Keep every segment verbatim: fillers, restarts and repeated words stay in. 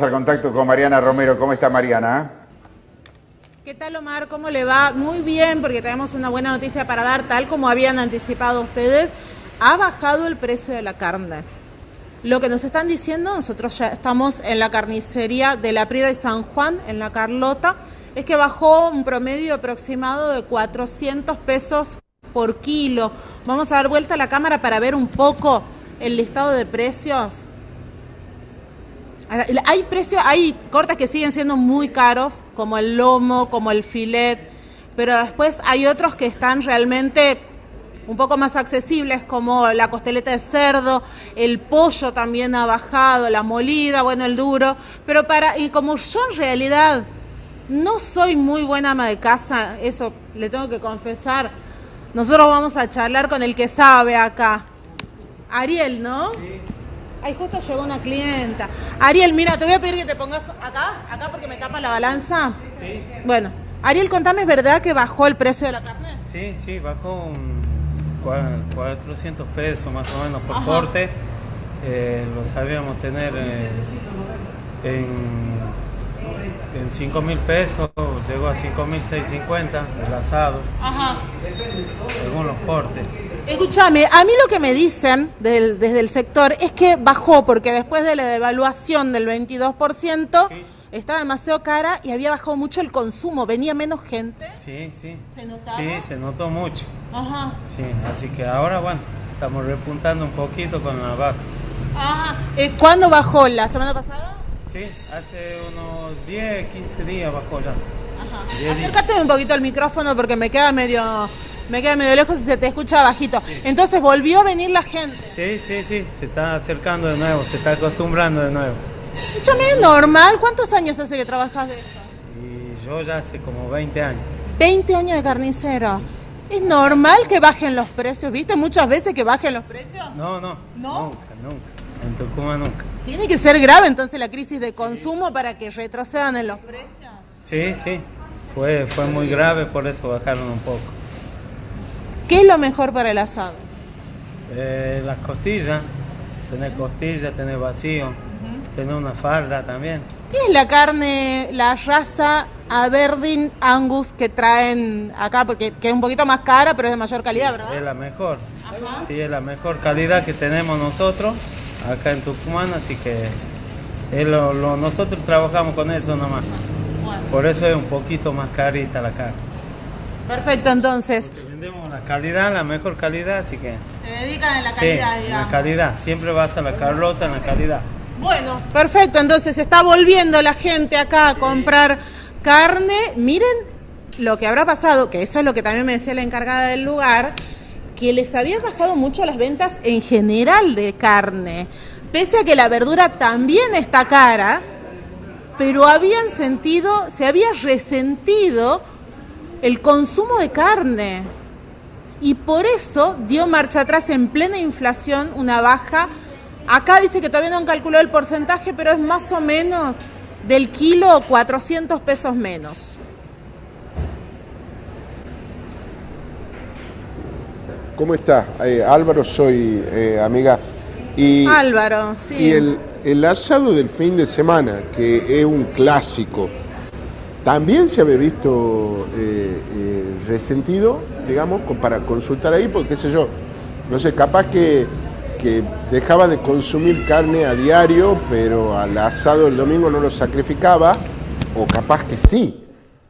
Al contacto con Mariana Romero. ¿Cómo está, Mariana? ¿Qué tal, Omar? ¿Cómo le va? Muy bien, porque tenemos una buena noticia para dar. Tal como habían anticipado ustedes, ha bajado el precio de la carne. Lo que nos están diciendo, nosotros ya estamos en la carnicería de La Prida y San Juan, en La Carlota, es que bajó un promedio aproximado de cuatrocientos pesos por kilo. Vamos a dar vuelta a la cámara para ver un poco el listado de precios. Hay precios, hay cortes que siguen siendo muy caros, como el lomo, como el filet, pero después hay otros que están realmente un poco más accesibles, como la costeleta de cerdo, el pollo también ha bajado, la molida, bueno, el duro, pero para, y como yo en realidad no soy muy buena ama de casa, eso le tengo que confesar, nosotros vamos a charlar con el que sabe acá. Ariel, ¿no? Sí. Ay, justo llegó una clienta. Ariel, mira, te voy a pedir que te pongas acá, acá porque me tapa la balanza. Sí. Bueno, Ariel, contame, ¿es verdad que bajó el precio de la carne? Sí, sí, bajó un cuatrocientos pesos más o menos por Ajá. corte. Eh, lo sabíamos tener eh, en, en cinco mil pesos, llegó a cinco mil seiscientos cincuenta el asado. Ajá. Según los cortes. Escúchame, a mí lo que me dicen del, desde el sector es que bajó porque después de la devaluación del veintidós por ciento sí. Estaba demasiado cara y había bajado mucho el consumo, venía menos gente. Sí, sí. ¿Se notaba? Sí, se notó mucho. Ajá. Sí, así que ahora, bueno, estamos repuntando un poquito con la baja. Ajá. Eh, ¿Cuándo bajó? ¿La semana pasada? Sí, hace unos diez, quince días bajó ya. Ajá. Acércate un poquito al micrófono porque me queda medio... Me queda medio lejos y se te escucha bajito. Sí. Entonces volvió a venir la gente. Sí, sí, sí, se está acercando de nuevo, se está acostumbrando de nuevo. Escúchame, ¿es normal? ¿Cuántos años hace que trabajas de esto? Y yo ya hace como veinte años. veinte años de carnicero. ¿Es normal que bajen los precios? ¿Viste muchas veces que bajen los precios? No, no, ¿No? nunca, nunca. En Tucumán nunca. Tiene que ser grave entonces la crisis de consumo sí. Para que retrocedan en los precios. Sí, sí, fue, fue muy grave, por eso bajaron un poco. ¿Qué es lo mejor para el asado? Eh, las costillas, tener costillas, tener vacío, uh-huh. Tener una falda también. ¿Qué es la carne, la raza Aberdeen Angus que traen acá? Porque que es un poquito más cara, pero es de mayor calidad, ¿verdad? Es la mejor. Ajá. Sí, es la mejor calidad que tenemos nosotros acá en Tucumán, así que es lo, lo, nosotros trabajamos con eso nomás. Bueno. Por eso es un poquito más carita la carne. Perfecto, entonces. Porque vendemos la calidad, la mejor calidad, así que... Se dedican en la calidad, sí, digamos. en la calidad, siempre vas a la Carlota en la calidad. Bueno, perfecto, entonces está volviendo la gente acá a comprar carne. Miren lo que habrá pasado, que eso es lo que también me decía la encargada del lugar, que les había bajado mucho las ventas en general de carne. Pese a que la verdura también está cara, pero habían sentido, se había resentido el consumo de carne y por eso dio marcha atrás en plena inflación, una baja. Acá dice que todavía no han calculado el porcentaje, pero es más o menos del kilo cuatrocientos pesos menos. ¿Cómo está? Eh, Álvaro, soy eh, amiga. Y, Álvaro, sí. Y el, el asado del fin de semana, que es un clásico, también se había visto eh, eh, resentido, digamos, para consultar ahí, porque qué sé yo, no sé, capaz que, que dejaba de consumir carne a diario, pero al asado el domingo no lo sacrificaba, o capaz que sí.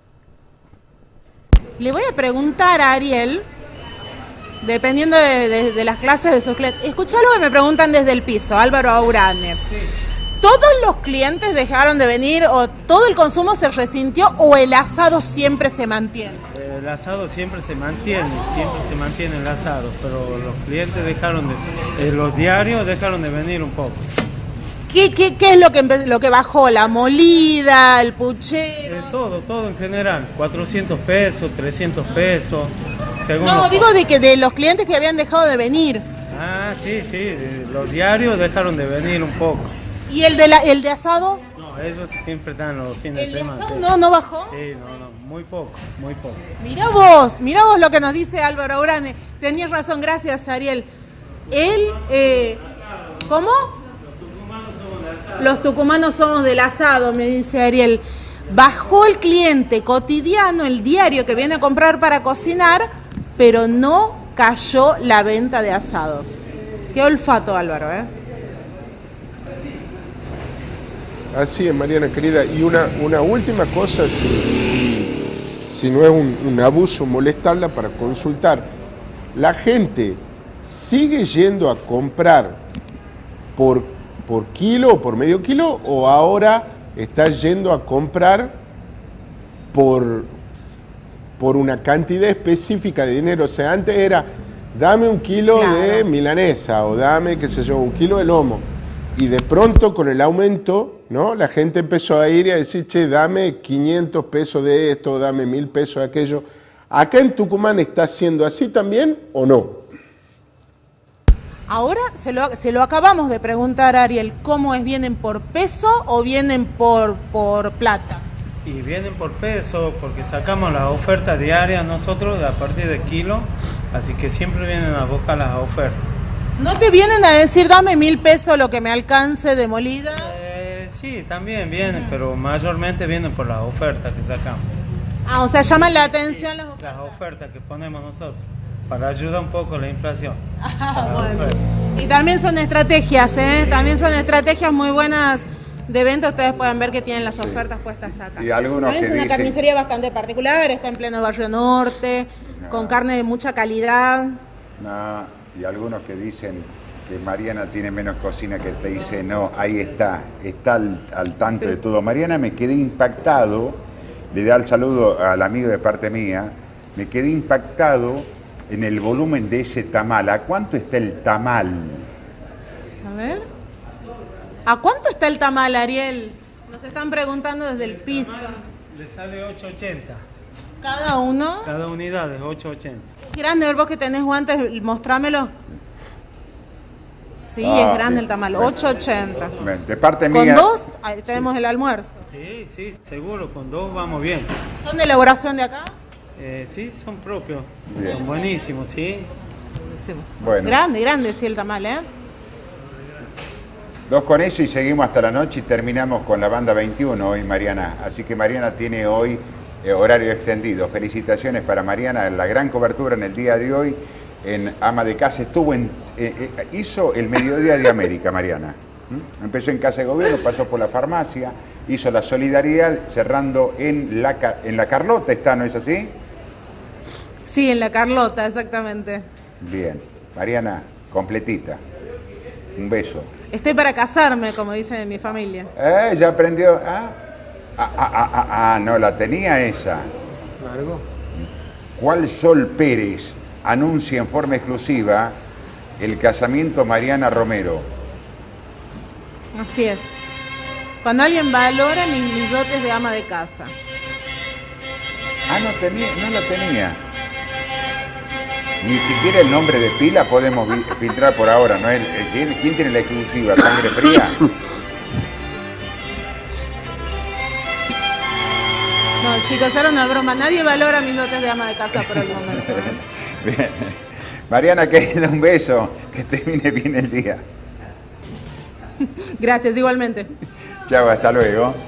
Le voy a preguntar a Ariel, dependiendo de, de, de las clases de sus clientes, escuchá lo que me preguntan desde el piso, Álvaro Aurane. Sí. ¿Todos los clientes dejaron de venir o todo el consumo se resintió o el asado siempre se mantiene? El asado siempre se mantiene, siempre se mantiene el asado, pero los clientes dejaron de, eh, los diarios dejaron de venir un poco. ¿Qué, qué, qué es lo que, lo que bajó? ¿La molida, el puchero? Eh, todo, todo en general, cuatrocientos pesos, trescientos pesos. Según no, los... digo de que de los clientes que habían dejado de venir. Ah, sí, sí, los diarios dejaron de venir un poco. ¿Y el de, la, el de asado? No, ellos siempre están los fines ¿El de semana. Sí. No, no bajó. Sí, no, no, muy poco, muy poco. Mirá vos, mirá vos lo que nos dice Álvaro Aurane. Tenías razón, gracias Ariel. Él, eh, ¿cómo? Los tucumanos somos de asado. Los tucumanos somos del asado, me dice Ariel. Bajó el cliente cotidiano, el diario que viene a comprar para cocinar, pero no cayó la venta de asado. Qué olfato, Álvaro, ¿eh? Así es, Mariana querida. Y una, una última cosa, si, si, si no es un, un abuso molestarla, para consultar. La gente sigue yendo a comprar por, por kilo o por medio kilo, o ahora está yendo a comprar por, por una cantidad específica de dinero. O sea, antes era, dame un kilo claro. de milanesa, o dame, qué sé yo, un kilo de lomo. Y de pronto, con el aumento, ¿no?, la gente empezó a ir y a decir, che, dame quinientos pesos de esto, dame mil pesos de aquello. ¿Acá en Tucumán está siendo así también o no? Ahora se lo, se lo acabamos de preguntar, Ariel, ¿cómo es? ¿Vienen por peso o vienen por, por plata? Y vienen por peso, porque sacamos las ofertas diarias nosotros a partir de kilo, así que siempre vienen a buscar las ofertas. ¿No te vienen a decir, dame mil pesos lo que me alcance de molida? Eh, sí, también vienen, pero mayormente vienen por las ofertas que sacamos. Ah, o sea, llaman la atención las ofertas. Las ofertas que ponemos nosotros, para ayudar un poco la inflación. Ah, bueno. Y también son estrategias, ¿eh? También son estrategias muy buenas de venta. Ustedes pueden ver que tienen las ofertas sí. puestas acá. Y algunos también que es una dicen... carnicería bastante particular, está en pleno barrio norte, no. con carne de mucha calidad. No. Y algunos que dicen que Mariana tiene menos cocina, que te dice, no, ahí está, está al, al tanto de todo. Mariana, me quedé impactado, le da el saludo al amigo de parte mía, me quedé impactado en el volumen de ese tamal. ¿A cuánto está el tamal? A ver. ¿A cuánto está el tamal, Ariel? Nos están preguntando desde el piso. Le sale ocho ochenta. ¿Cada uno? Cada unidad es ocho ochenta. Grande, ver vos que tenés guantes, mostrámelo. Sí, ah, es grande sí. el tamal, ocho ochenta. De parte ¿Con mía. ¿Con dos? Ahí tenemos sí. el almuerzo. Sí, sí, seguro, con dos vamos bien. ¿Son de elaboración de acá? Eh, sí, son propios. Bien. Son buenísimos, sí. Buenísimo. Bueno. Grande, grande, sí, el tamal, ¿eh? Dos con eso y seguimos hasta la noche y terminamos con la banda veintiuno hoy, Mariana. Así que Mariana tiene hoy eh, horario extendido. Felicitaciones para Mariana en la gran cobertura en el día de hoy. En Ama de Casa estuvo en, eh, eh, hizo el Mediodía de América, Mariana. ¿Mm? Empezó en Casa de Gobierno, pasó por la farmacia, hizo la solidaridad, cerrando en la, en la Carlota, ¿está, no es así? Sí, en la Carlota, exactamente. Bien. Mariana, completita. Un beso. Estoy para casarme, como dicen en mi familia. Eh, ya aprendió. Ah, ah, ah, ah, ah, ah no, la tenía esa. Largo. ¿Cuál Sol Pérez anuncia en forma exclusiva el casamiento Mariana Romero? Así es. Cuando alguien valora mis, mis dotes de ama de casa. Ah, no tenía, no la tenía. Ni siquiera el nombre de pila podemos filtrar por ahora, ¿no? ¿Quién, quién tiene la exclusiva? ¿Sangre fría? No, chicos, era una broma. Nadie valora mis dotes de ama de casa por el momento. ¿eh? Bien. Mariana, querida, un beso. Que termine bien el día. Gracias, igualmente. Chao, hasta luego.